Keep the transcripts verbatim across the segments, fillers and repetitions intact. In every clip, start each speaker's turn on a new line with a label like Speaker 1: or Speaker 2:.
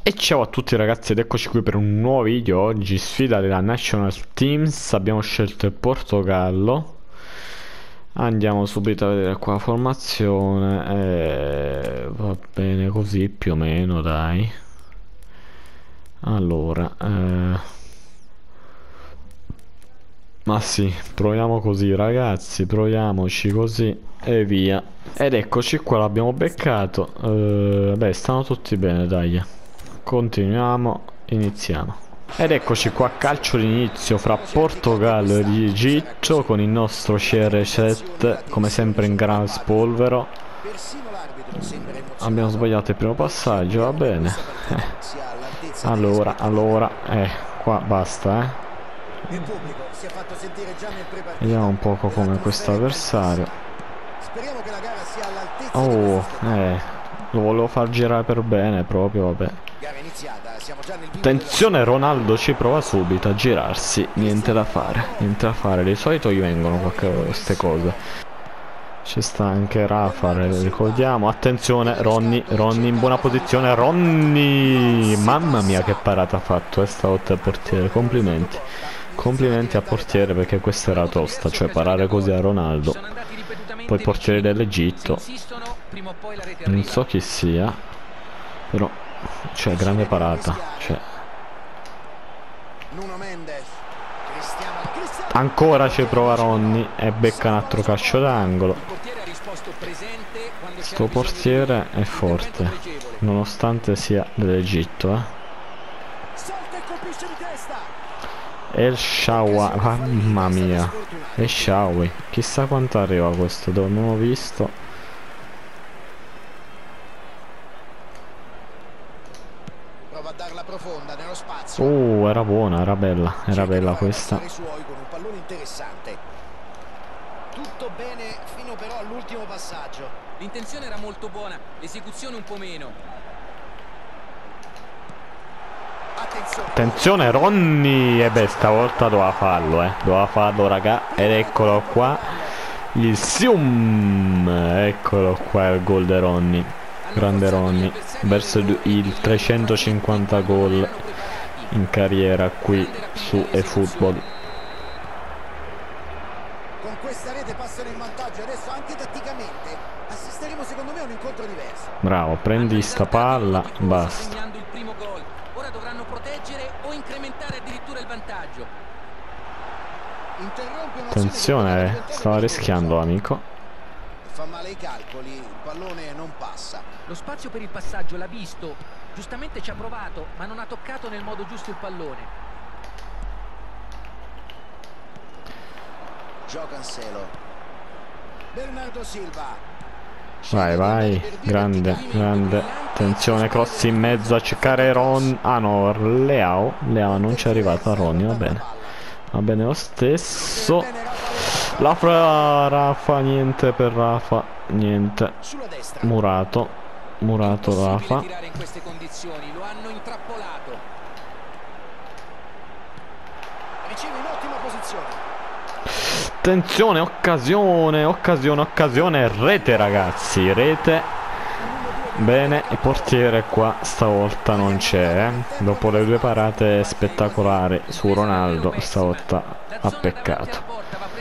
Speaker 1: E ciao a tutti ragazzi ed eccoci qui per un nuovo video. Oggi sfida della National Teams. Abbiamo scelto il Portogallo. Andiamo subito a vedere qua la formazione. eh, Va bene così più o meno, dai. Allora eh... Ma sì, proviamo così ragazzi, proviamoci così e via. Ed eccoci qua, l'abbiamo beccato. eh, Beh, stanno tutti bene, dai. Continuiamo, iniziamo. Ed eccoci qua, calcio d'inizio fra Portogallo ed Egitto con il nostro C R sette come sempre in gran spolvero. Abbiamo sbagliato il primo passaggio, va bene. eh. Allora, allora, eh, qua basta, eh. Vediamo un poco come questo avversario. Oh, eh, lo volevo far girare per bene proprio, vabbè. Attenzione, Ronaldo ci prova subito a girarsi. Niente da fare, niente da fare. Di solito gli vengono queste cose. Ci sta anche Rafa, ricordiamo. Attenzione, Ronny, Ronny in buona posizione. Ronny, mamma mia che parata ha fatto, è stavolta il portiere. Complimenti, complimenti al portiere, perché questa era tosta, cioè parare così a Ronaldo. Poi il portiere dell'Egitto, non so chi sia, però cioè grande parata, cioè. Ancora ci prova Ronny e becca un altro calcio d'angolo. Sto portiere è forte, nonostante sia dell'Egitto, eh. El Shawa, mamma mia, El Shawi, chissà quanto arriva questo, dove abbiamo visto. Uh, era buona, era bella, era bella questa.
Speaker 2: Tutto bene fino però all'ultimo passaggio. L'intenzione era molto buona, l'esecuzione un po' meno.
Speaker 1: Attenzione Ronny, e beh stavolta doveva farlo, eh, doveva farlo raga, ed eccolo qua, il Sium, eccolo qua il gol di Ronny, grande Ronny, verso il trecentocinquanta gol in carriera qui su eFootball.
Speaker 2: Con questa rete passano in vantaggio adesso anche tatticamente. Assisteremo secondo me a un incontro diverso.
Speaker 1: Bravo, prendi sta palla, basta.
Speaker 2: Il primo gol. Ora dovranno proteggere o incrementare addirittura il vantaggio.
Speaker 1: Attenzione, stava rischiando amico.
Speaker 2: Fa male i calcoli, il pallone non passa. Lo spazio per il passaggio l'ha visto, giustamente ci ha provato, ma non ha toccato nel modo giusto il pallone. Gio Cancelo. Bernardo Silva.
Speaker 1: Vai, vai, grande, grande. Attenzione, cross in mezzo a cercare Ron. Ah no, Leao. Leao non ci è arrivata Ronny, va bene. Va bene lo stesso. La fra Rafa, niente per Rafa, niente. Murato. Murato Rafa.
Speaker 2: Lo hanno intrappolato. Riceve in ottima posizione.
Speaker 1: Attenzione, occasione, occasione, occasione, rete ragazzi, rete. Bene, il portiere qua stavolta non c'è, eh. Dopo le due parate spettacolari su Ronaldo, stavolta ha peccato.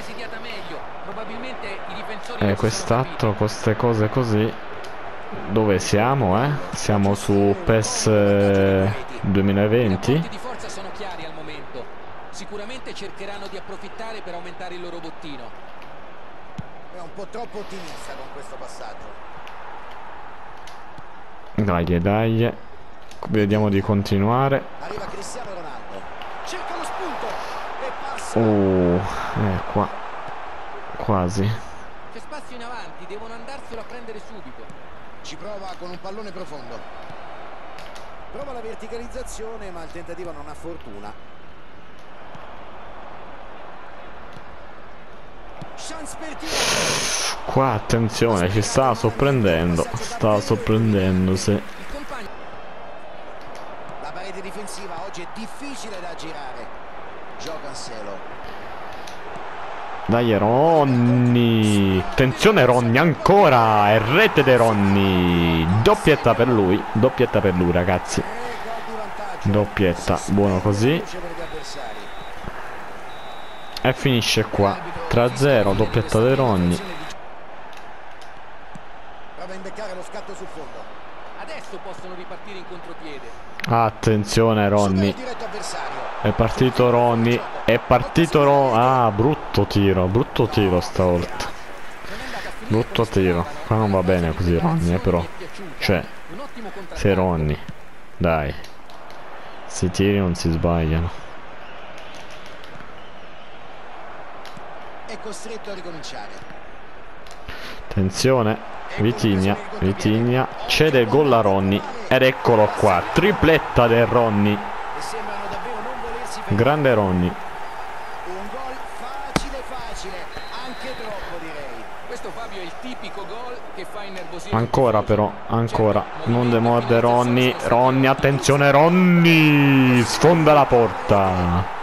Speaker 1: E quest'altro, queste cose così. Dove siamo, eh? Siamo su PES eh, duemilaventi.
Speaker 2: Sicuramente cercheranno di approfittare per aumentare il loro bottino. È un po' troppo ottimista con questo passaggio.
Speaker 1: Dai, dai. Vediamo di continuare.
Speaker 2: Arriva Cristiano Ronaldo. Cerca lo spunto e passa.
Speaker 1: Uh, eh, qua. Quasi.
Speaker 2: C'è spazio in avanti, devono andarselo a prendere subito. Ci prova con un pallone profondo. Prova la verticalizzazione, ma il tentativo non ha fortuna.
Speaker 1: Qua attenzione, ci sta sorprendendo. Sta sorprendendo, sì.
Speaker 2: La parete difensiva oggi è difficile da girare. Gio Cancelo.
Speaker 1: Dai Ronny. Attenzione Ronny ancora. È rete di Ronny. Doppietta per lui. Doppietta per lui ragazzi. Doppietta, buono così. E finisce qua. tre a zero, doppietta dei Ronny.
Speaker 2: Prova a imbeccare lo scatto sul fondo. Adesso possono ripartire in contropiede.
Speaker 1: Attenzione Ronny. È partito Ronny. È partito Ronny. Ah, brutto tiro. Brutto tiro stavolta. Brutto tiro. Qua non va bene così Ronny, eh, però. Cioè, sei Ronny. Dai. Se tiri non si sbagliano.
Speaker 2: È costretto a ricominciare.
Speaker 1: Attenzione. Vitigna, Vitigna cede il gol a Ronny ed eccolo qua, tripletta del Ronny. Grande Ronny.
Speaker 2: Un gol facile facile, anche troppo direi. Questo Fabio è il tipico gol che fa innervosire.
Speaker 1: Ancora però, ancora, non demorde Ronny, Ronny, attenzione Ronny, sfonda la porta.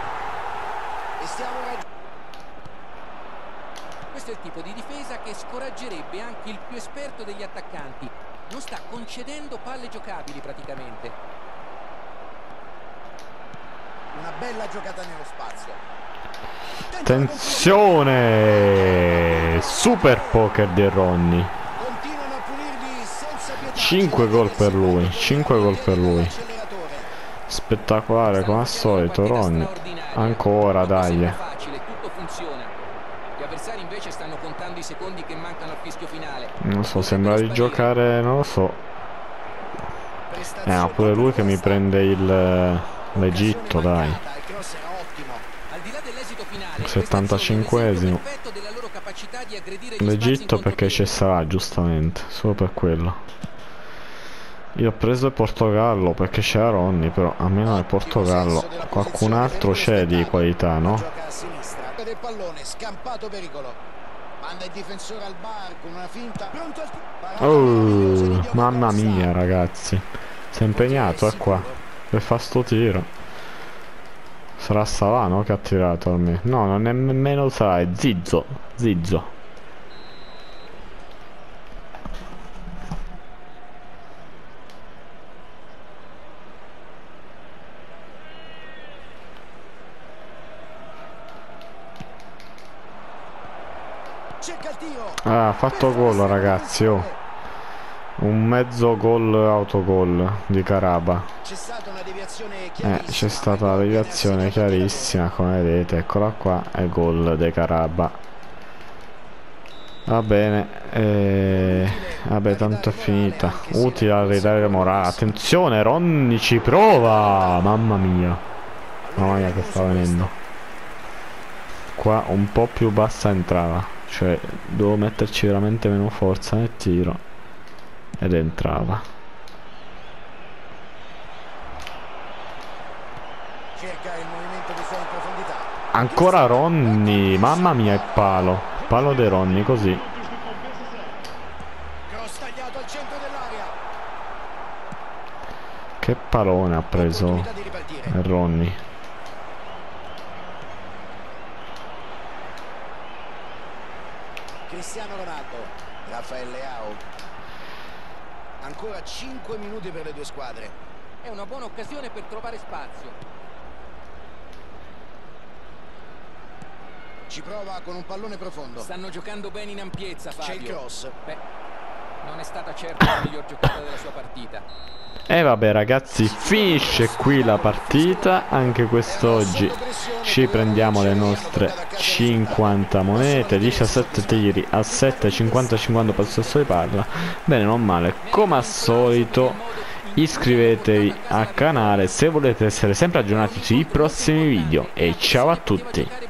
Speaker 2: Questo è il tipo di difesa che scoraggerebbe anche il più esperto degli attaccanti. Non sta concedendo palle giocabili praticamente. Una bella giocata nello spazio.
Speaker 1: Attenzione, super poker di Ronny.
Speaker 2: Continuano a punirli senza pietà.
Speaker 1: cinque gol per lui, cinque gol per lui. Spettacolare come al solito Ronny. Ancora, dai.
Speaker 2: Gli avversari invece stanno contando i secondi che mancano al fischio finale.
Speaker 1: Non so, sembra di giocare, non lo so. Eh, ma pure lui che mi prende il l'Egitto, dai. settantacinquesimo. L'Egitto perché ci sarà, giustamente, solo per quello. Io ho preso il Portogallo perché c'era Ronny, però almeno nel Portogallo qualcun altro c'è di qualità, no?
Speaker 2: Del pallone scampato pericolo, manda il difensore al bar con una finta, pronto al...
Speaker 1: Oh, mamma mia ragazzi, si è impegnato, è qua per fare sto tiro. Sarà Savano che ha tirato a me? No, non è nemmeno Savano, è Zizzo. Zizzo. Ah, ha fatto gol ragazzi, oh. Un mezzo gol autogol di Caraba. Eh, c'è stata una deviazione chiarissima, come vedete, eccola qua, è gol di Caraba. Va bene, eh, vabbè, tanto è finita. Utile a ridare morale. Attenzione, Ronny ci prova. Mamma mia. Mamma mia che sta venendo. Qua un po' più bassa entrava. Cioè, devo metterci veramente meno forza nel tiro. Ed entrava. Ancora Ronny. Mamma mia il palo. Palo di Ronny così. Che palone ha preso Ronny.
Speaker 2: Cristiano Ronaldo, Rafael Leao. Ancora cinque minuti per le due squadre. È una buona occasione per trovare spazio. Ci prova con un pallone profondo. Stanno giocando bene in ampiezza, Fabio. C'è il cross. Beh, non è stata certo la miglior giocata della sua partita.
Speaker 1: E vabbè ragazzi, finisce qui la partita. Anche quest'oggi ci prendiamo le nostre cinquanta monete, diciassette tiri a sette, cinquanta cinquanta possesso di palla. Bene, non male. Come al solito iscrivetevi al canale se volete essere sempre aggiornati sui prossimi video. E ciao a tutti.